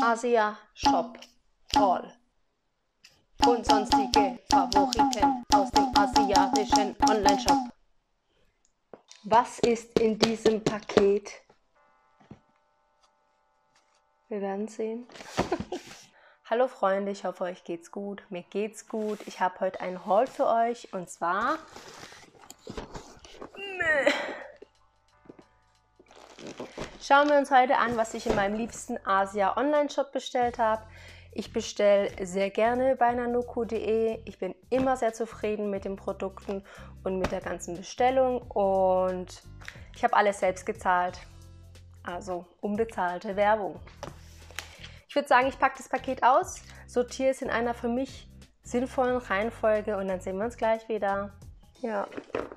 Asia Shop Haul und sonstige Favoriten aus dem asiatischen Online-Shop. Was ist in diesem Paket? Wir werden sehen. Hallo Freunde, ich hoffe euch geht's gut. Mir geht's gut. Ich habe heute einen Haul für euch und zwar schauen wir uns heute an, was ich in meinem liebsten Asia Online-Shop bestellt habe. Ich bestelle sehr gerne bei nanuku.de. Ich bin immer sehr zufrieden mit den Produkten und mit der ganzen Bestellung und ich habe alles selbst gezahlt. Also unbezahlte Werbung. Ich würde sagen, ich packe das Paket aus, sortiere es in einer für mich sinnvollen Reihenfolge und dann sehen wir uns gleich wieder. Ja.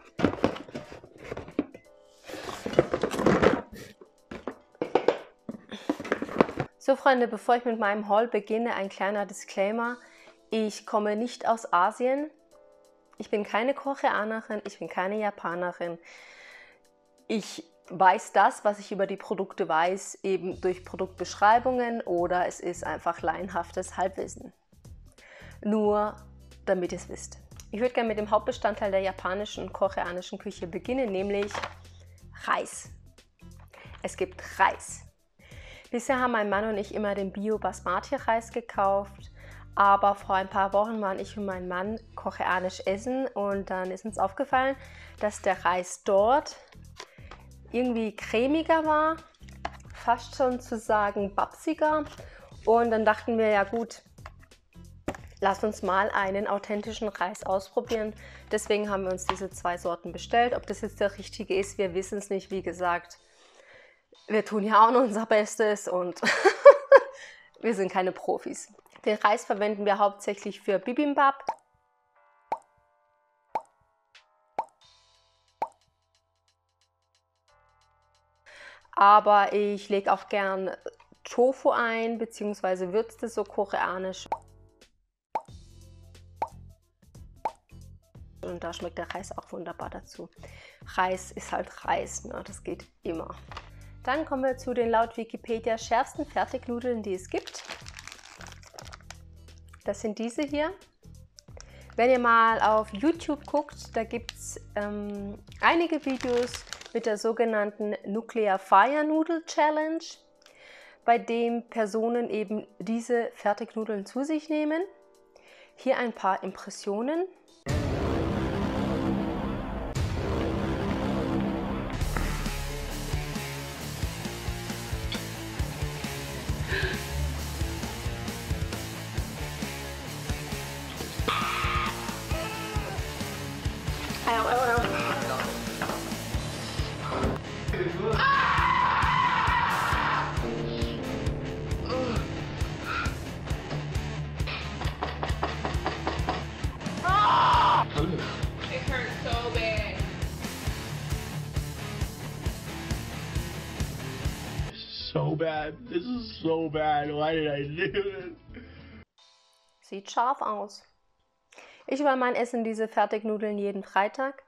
So Freunde, bevor ich mit meinem Haul beginne, ein kleiner Disclaimer. Ich komme nicht aus Asien. Ich bin keine Koreanerin, ich bin keine Japanerin. Ich weiß das, was ich über die Produkte weiß, eben durch Produktbeschreibungen oder es ist einfach laienhaftes Halbwissen. Nur damit ihr es wisst. Ich würde gerne mit dem Hauptbestandteil der japanischen und koreanischen Küche beginnen, nämlich Reis. Es gibt Reis. Bisher haben mein Mann und ich immer den Bio-Basmati-Reis gekauft, aber vor ein paar Wochen waren ich und mein Mann koreanisch essen und dann ist uns aufgefallen, dass der Reis dort irgendwie cremiger war, fast schon zu sagen babsiger und dann dachten wir, ja gut, lass uns mal einen authentischen Reis ausprobieren. Deswegen haben wir uns diese zwei Sorten bestellt. Ob das jetzt der richtige ist, wir wissen es nicht, wie gesagt. Wir tun ja auch noch unser Bestes und wir sind keine Profis. Den Reis verwenden wir hauptsächlich für Bibimbap. Aber ich lege auch gern Tofu ein, beziehungsweise würze das so koreanisch. Und da schmeckt der Reis auch wunderbar dazu. Reis ist halt Reis, ne? Das geht immer. Dann kommen wir zu den laut Wikipedia schärfsten Fertignudeln, die es gibt. Das sind diese hier. Wenn ihr mal auf YouTube guckt, da gibt es einige Videos mit der sogenannten Nuclear Fire Noodle Challenge, bei dem Personen eben diese Fertignudeln zu sich nehmen. Hier ein paar Impressionen. So bad. This is so bad. Why did I do this? Sieht scharf aus. Ich und mein Mann essen diese Fertignudeln jeden Freitag.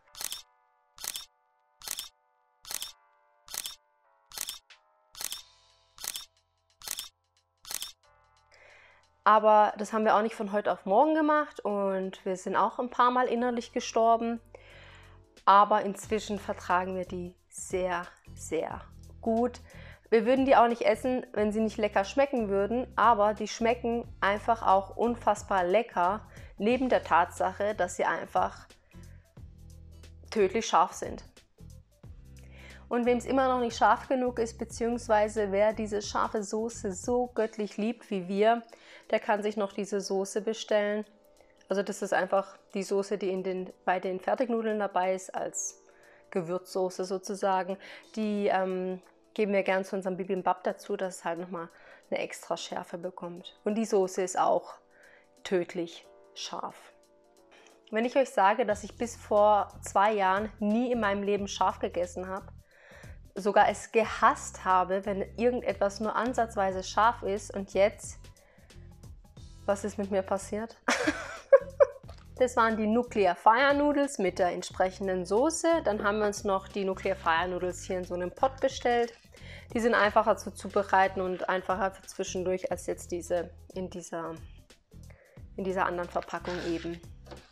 Aber das haben wir auch nicht von heute auf morgen gemacht und wir sind auch ein paar Mal innerlich gestorben. Aber inzwischen vertragen wir die sehr, sehr gut. Wir würden die auch nicht essen, wenn sie nicht lecker schmecken würden, aber die schmecken einfach auch unfassbar lecker, neben der Tatsache, dass sie einfach tödlich scharf sind. Und wem es immer noch nicht scharf genug ist, beziehungsweise wer diese scharfe Soße so göttlich liebt wie wir, der kann sich noch diese Soße bestellen. Also das ist einfach die Soße, die bei den Fertignudeln dabei ist, als Gewürzsoße sozusagen. Die geben wir gern zu unserem Bibimbap dazu, dass es halt nochmal eine extra Schärfe bekommt. Und die Soße ist auch tödlich scharf. Wenn ich euch sage, dass ich bis vor 2 Jahren nie in meinem Leben scharf gegessen habe, sogar es gehasst habe, wenn irgendetwas nur ansatzweise scharf ist und jetzt, was ist mit mir passiert? Das waren die Nuclear Fire Noodles mit der entsprechenden Soße. Dann haben wir uns noch die Nuclear Fire Noodles hier in so einem Pot bestellt. Die sind einfacher zu zubereiten und einfacher für zwischendurch als jetzt diese in dieser anderen Verpackung eben.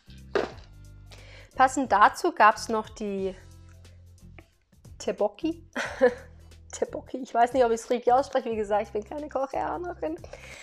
Passend dazu gab es noch die Tteokbokki. Tteokbokki, ich weiß nicht, ob ich es richtig ausspreche, wie gesagt, ich bin keine Koreanerin.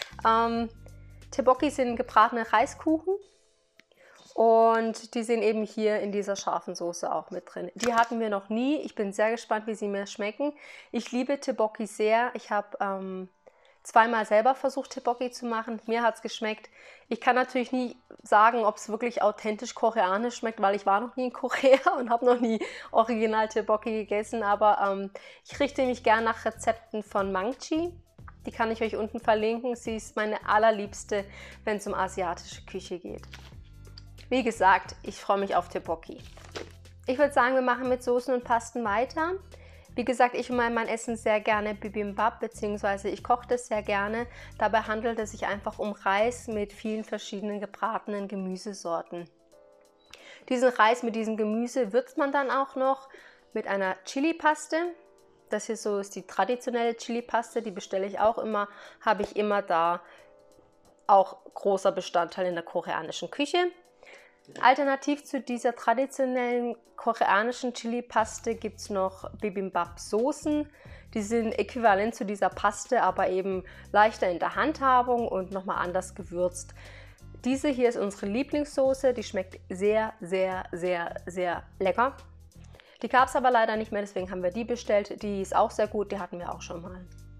Tteokbokki sind gebratene Reiskuchen und die sind eben hier in dieser scharfen Soße auch mit drin. Die hatten wir noch nie, ich bin sehr gespannt, wie sie mir schmecken. Ich liebe Tteokbokki sehr, ich habe zweimal selber versucht, Tteokbokki zu machen. Mir hat es geschmeckt. Ich kann natürlich nie sagen, ob es wirklich authentisch koreanisch schmeckt, weil ich war noch nie in Korea und habe noch nie original Tteokbokki gegessen. Aber ich richte mich gern nach Rezepten von Mangchi. Die kann ich euch unten verlinken. Sie ist meine allerliebste, wenn es um asiatische Küche geht. Wie gesagt, ich freue mich auf Tteokbokki. Ich würde sagen, wir machen mit Soßen und Pasten weiter. Wie gesagt, ich mache mein Essen sehr gerne Bibimbap, beziehungsweise ich koche das sehr gerne. Dabei handelt es sich einfach um Reis mit vielen verschiedenen gebratenen Gemüsesorten. Diesen Reis mit diesem Gemüse würzt man dann auch noch mit einer Chili-Paste. Das hier so ist die traditionelle Chili-Paste, die bestelle ich auch immer, habe ich immer da. Auch großer Bestandteil in der koreanischen Küche. Alternativ zu dieser traditionellen koreanischen Chili-Paste gibt es noch Bibimbap-Soßen. Die sind äquivalent zu dieser Paste, aber eben leichter in der Handhabung und nochmal anders gewürzt. Diese hier ist unsere Lieblingssoße, die schmeckt sehr, sehr, sehr, sehr lecker. Die gab es aber leider nicht mehr, deswegen haben wir die bestellt. Die ist auch sehr gut, die hatten wir auch schon mal.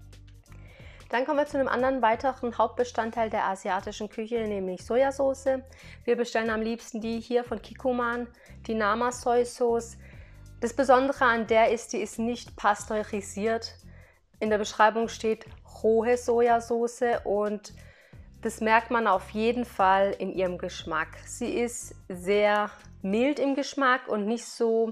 Dann kommen wir zu einem anderen weiteren Hauptbestandteil der asiatischen Küche, nämlich Sojasauce. Wir bestellen am liebsten die hier von Kikkoman, die Nama Soy Sauce. Das Besondere an der ist, die ist nicht pasteurisiert. In der Beschreibung steht rohe Sojasauce und das merkt man auf jeden Fall in ihrem Geschmack. Sie ist sehr mild im Geschmack und nicht so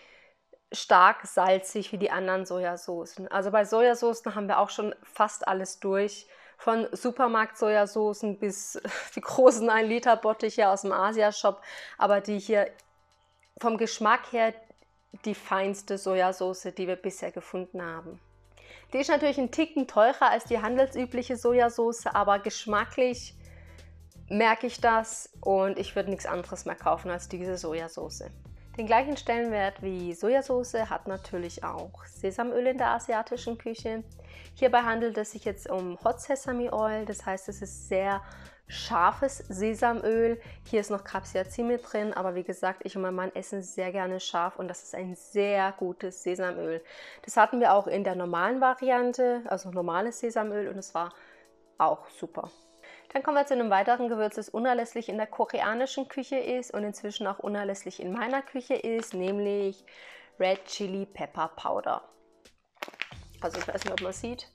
stark salzig wie die anderen Sojasoßen. Also bei Sojasoßen haben wir auch schon fast alles durch. Von Supermarkt-Sojasoßen bis die großen 1-Liter-Bottiche aus dem Asia-Shop. Aber die hier vom Geschmack her die feinste Sojasauce, die wir bisher gefunden haben. Die ist natürlich ein Ticken teurer als die handelsübliche Sojasauce, aber geschmacklich merke ich das und ich würde nichts anderes mehr kaufen als diese Sojasauce. Den gleichen Stellenwert wie Sojasauce hat natürlich auch Sesamöl in der asiatischen Küche. Hierbei handelt es sich jetzt um Hot Sesame Oil, das heißt, es ist sehr scharfes Sesamöl. Hier ist noch Capsaicin mit drin, aber wie gesagt, ich und mein Mann essen sehr gerne scharf und das ist ein sehr gutes Sesamöl. Das hatten wir auch in der normalen Variante, also normales Sesamöl und es war auch super. Dann kommen wir zu einem weiteren Gewürz, das unerlässlich in der koreanischen Küche ist und inzwischen auch unerlässlich in meiner Küche ist, nämlich Red Chili Pepper Powder. Also ich weiß nicht, ob man sieht.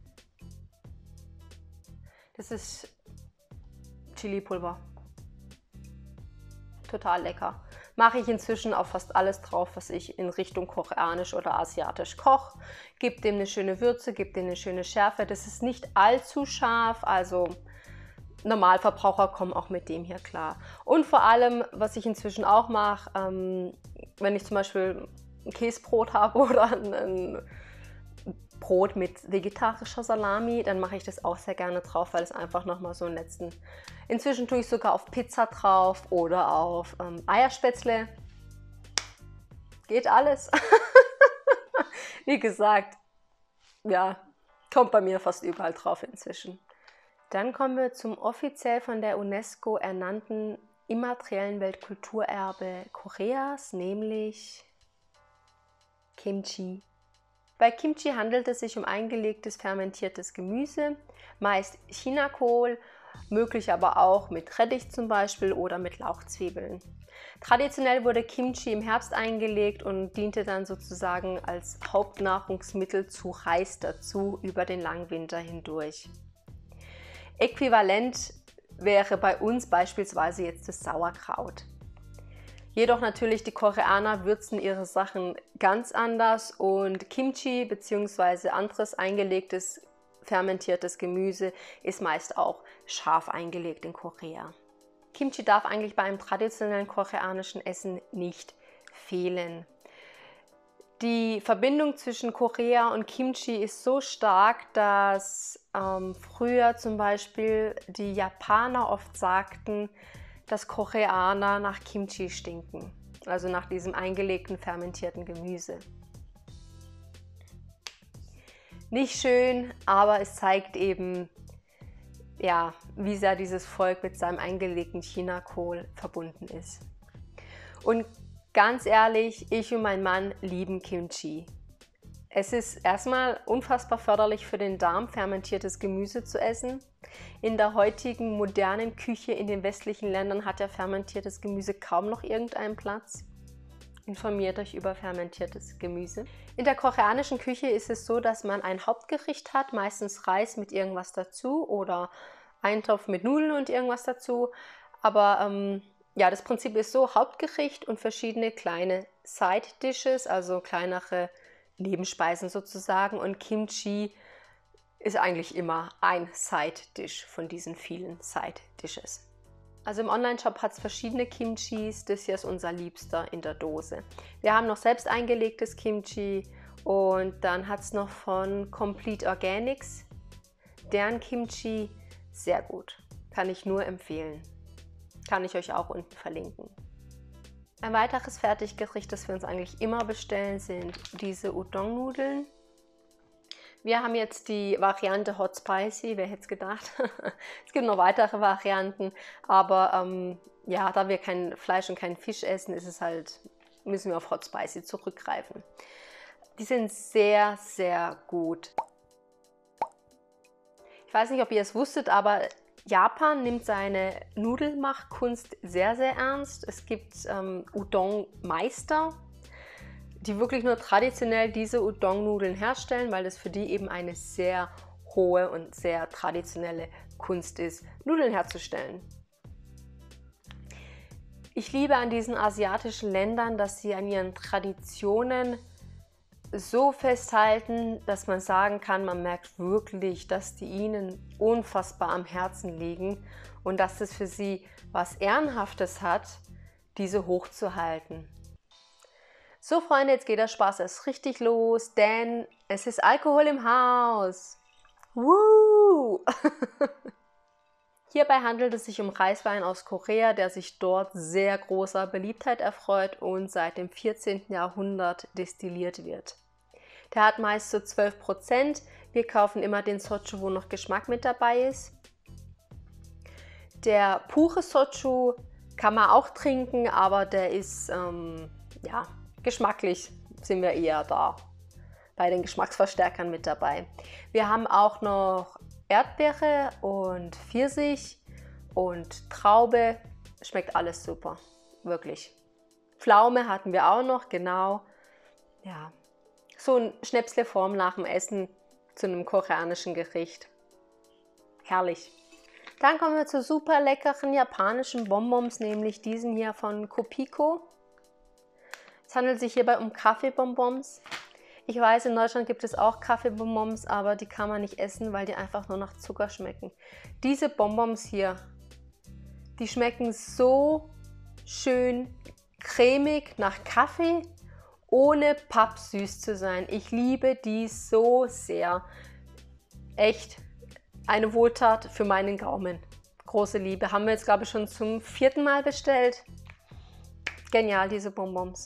Das ist Chili-Pulver. Total lecker. Mache ich inzwischen auf fast alles drauf, was ich in Richtung koreanisch oder asiatisch koche. Gibt dem eine schöne Würze, gibt dem eine schöne Schärfe. Das ist nicht allzu scharf, also Normalverbraucher kommen auch mit dem hier klar. Und vor allem, was ich inzwischen auch mache, wenn ich zum Beispiel ein Käsebrot habe oder ein Brot mit vegetarischer Salami, dann mache ich das auch sehr gerne drauf, weil es einfach nochmal so einen letzten... Inzwischen tue ich sogar auf Pizza drauf oder auf Eierspätzle. Geht alles. Wie gesagt, ja, kommt bei mir fast überall drauf inzwischen. Dann kommen wir zum offiziell von der UNESCO ernannten immateriellen Weltkulturerbe Koreas, nämlich Kimchi. Bei Kimchi handelt es sich um eingelegtes fermentiertes Gemüse, meist Chinakohl, möglich aber auch mit Rettich zum Beispiel oder mit Lauchzwiebeln. Traditionell wurde Kimchi im Herbst eingelegt und diente dann sozusagen als Hauptnahrungsmittel zu Reis dazu über den langen Winter hindurch. Äquivalent wäre bei uns beispielsweise jetzt das Sauerkraut. Jedoch natürlich die Koreaner würzen ihre Sachen ganz anders und Kimchi bzw. anderes eingelegtes fermentiertes Gemüse ist meist auch scharf eingelegt in Korea. Kimchi darf eigentlich bei einem traditionellen koreanischen Essen nicht fehlen. Die Verbindung zwischen Korea und Kimchi ist so stark, dass früher zum Beispiel die Japaner oft sagten, dass Koreaner nach Kimchi stinken, also nach diesem eingelegten fermentierten Gemüse. Nicht schön, aber es zeigt eben, ja, wie sehr dieses Volk mit seinem eingelegten Chinakohl verbunden ist. Und ganz ehrlich, ich und mein Mann lieben Kimchi. Es ist erstmal unfassbar förderlich für den Darm, fermentiertes Gemüse zu essen. In der heutigen modernen Küche in den westlichen Ländern hat ja fermentiertes Gemüse kaum noch irgendeinen Platz. Informiert euch über fermentiertes Gemüse. In der koreanischen Küche ist es so, dass man ein Hauptgericht hat, meistens Reis mit irgendwas dazu oder Eintopf mit Nudeln und irgendwas dazu. Aber ja, das Prinzip ist so, Hauptgericht und verschiedene kleine Side-Dishes, also kleinere Nebenspeisen sozusagen. Und Kimchi ist eigentlich immer ein Side-Dish von diesen vielen Side-Dishes. Also im Online-Shop hat es verschiedene Kimchis, das hier ist unser Liebster in der Dose. Wir haben noch selbst eingelegtes Kimchi und dann hat es noch von Complete Organics, deren Kimchi, sehr gut, kann ich nur empfehlen. Kann ich euch auch unten verlinken. Ein weiteres Fertiggericht, das wir uns eigentlich immer bestellen, sind diese Udon-Nudeln. Wir haben jetzt die Variante Hot Spicy, wer hätte es gedacht. Es gibt noch weitere Varianten, aber ja, da wir kein Fleisch und keinen Fisch essen, ist es halt, müssen wir auf Hot Spicy zurückgreifen. Die sind sehr, sehr gut. Ich weiß nicht, ob ihr es wusstet, aber Japan nimmt seine Nudelmachkunst sehr, sehr ernst. Es gibt Udon-Meister, die wirklich nur traditionell diese Udon-Nudeln herstellen, weil das für die eben eine sehr hohe und sehr traditionelle Kunst ist, Nudeln herzustellen. Ich liebe an diesen asiatischen Ländern, dass sie an ihren Traditionen so festhalten, dass man sagen kann, man merkt wirklich, dass die ihnen unfassbar am Herzen liegen und dass es für sie was Ehrenhaftes hat, diese hochzuhalten. So Freunde, jetzt geht der Spaß erst richtig los, denn es ist Alkohol im Haus. Woo! Hierbei handelt es sich um Reiswein aus Korea, der sich dort sehr großer Beliebtheit erfreut und seit dem 14. Jahrhundert destilliert wird. Der hat meist so 12%. Wir kaufen immer den Soju, wo noch Geschmack mit dabei ist. Der pure Soju kann man auch trinken, aber der ist, ja, geschmacklich sind wir eher da bei den Geschmacksverstärkern mit dabei. Wir haben auch noch Erdbeere und Pfirsich und Traube. Schmeckt alles super, wirklich. Pflaume hatten wir auch noch, genau. Ja, so ein Schnäpsleform nach dem Essen zu einem koreanischen Gericht. Herrlich. Dann kommen wir zu super leckeren japanischen Bonbons, nämlich diesen hier von Kopiko. Es handelt sich hierbei um Kaffeebonbons. Ich weiß, in Deutschland gibt es auch Kaffeebonbons, aber die kann man nicht essen, weil die einfach nur nach Zucker schmecken. Diese Bonbons hier, die schmecken so schön cremig nach Kaffee, ohne pappsüß zu sein. Ich liebe die so sehr. Echt eine Wohltat für meinen Gaumen. Große Liebe. Haben wir jetzt, glaube ich, schon zum 4. Mal bestellt. Genial, diese Bonbons.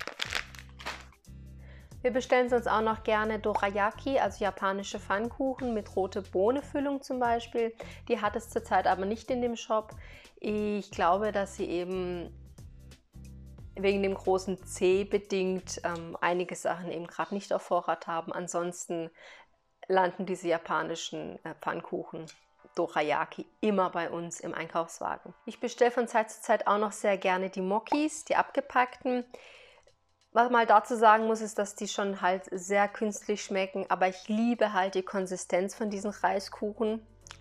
Wir bestellen sonst auch noch gerne Dorayaki, also japanische Pfannkuchen mit rote Bohne-Füllung zum Beispiel. Die hat es zurzeit aber nicht in dem Shop. Ich glaube, dass sie eben wegen dem großen C bedingt einige Sachen eben gerade nicht auf Vorrat haben. Ansonsten landen diese japanischen Pfannkuchen Dorayaki immer bei uns im Einkaufswagen. Ich bestelle von Zeit zu Zeit auch noch sehr gerne die Mokis, die abgepackten. Was man halt dazu sagen muss, ist, dass die schon halt sehr künstlich schmecken, aber ich liebe halt die Konsistenz von diesen Reiskuchen.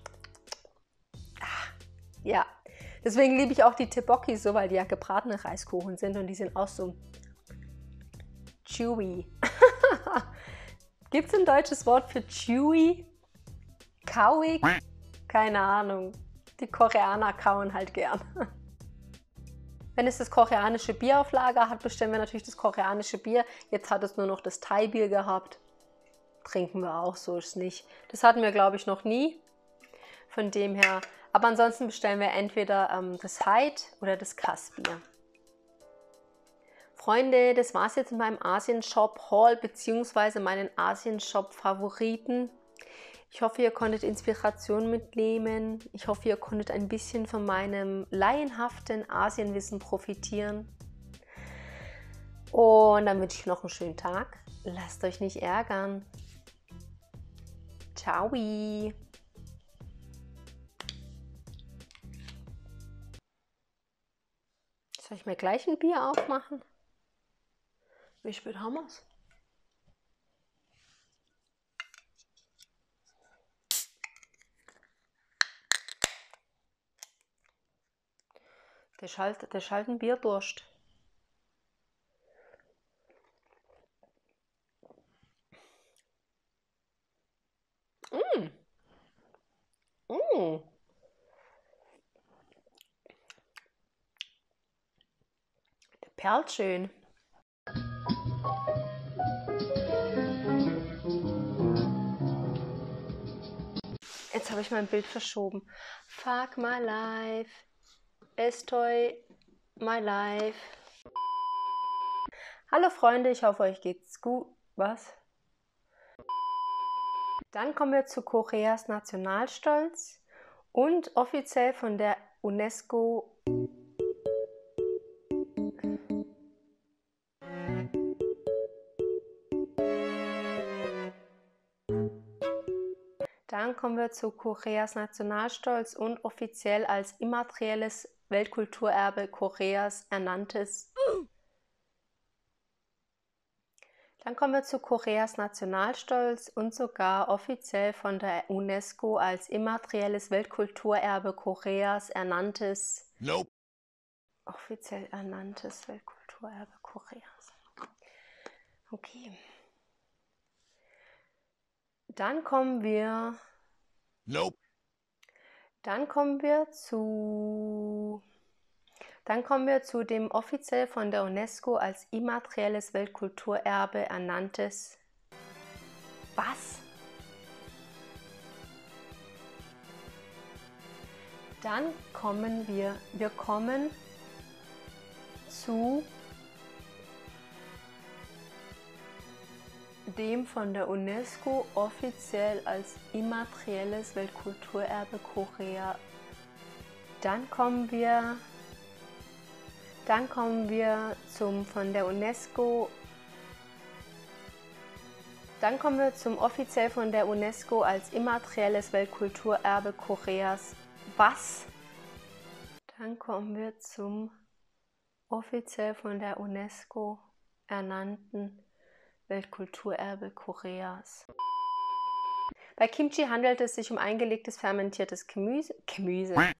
Ja, deswegen liebe ich auch die Tteokbokki so, weil die ja gebratene Reiskuchen sind und die sind auch so chewy. Gibt es ein deutsches Wort für chewy? Kauig? Keine Ahnung. Die Koreaner kauen halt gern. Wenn es das koreanische Bier auf Lager hat, bestellen wir natürlich das koreanische Bier. Jetzt hat es nur noch das Thai-Bier gehabt. Trinken wir auch, so ist es nicht. Das hatten wir, glaube ich, noch nie. Von dem her. Aber ansonsten bestellen wir entweder das Hyde oder das Kass-Bier. Freunde, das war es jetzt in meinem Asien-Shop-Haul bzw. meinen Asien-Shop-Favoriten. Ich hoffe, ihr konntet Inspiration mitnehmen. Ich hoffe, ihr konntet ein bisschen von meinem laienhaften Asienwissen profitieren. Und dann wünsche ich noch einen schönen Tag. Lasst euch nicht ärgern. Ciao. Soll ich mir gleich ein Bier aufmachen? Wie spät haben wir es? Der schallt ein Bierdurst. Der perlt schön. Jetzt habe ich mein Bild verschoben. Fuck my life. Estoy my life. Hallo Freunde, ich hoffe, euch geht's gut. Was? Dann kommen wir zu Koreas Nationalstolz und offiziell von der UNESCO Dann kommen wir zu Koreas Nationalstolz und offiziell als immaterielles Weltkulturerbe Koreas ernanntes. Dann kommen wir zu Koreas Nationalstolz und sogar offiziell von der UNESCO als immaterielles Weltkulturerbe Koreas ernanntes. Nope. Offiziell ernanntes Weltkulturerbe Koreas. Okay. Dann kommen wir. Nope. Dann kommen wir zu dem offiziell von der UNESCO als immaterielles Weltkulturerbe ernanntes. Was? Dann kommen wir kommen zu dem von der UNESCO offiziell als immaterielles Weltkulturerbe Korea. Dann kommen wir zum offiziell von der UNESCO als immaterielles Weltkulturerbe Koreas. Was? Dann kommen wir zum offiziell von der UNESCO ernannten Weltkulturerbe Koreas. Bei Kimchi handelt es sich um eingelegtes fermentiertes Gemüse.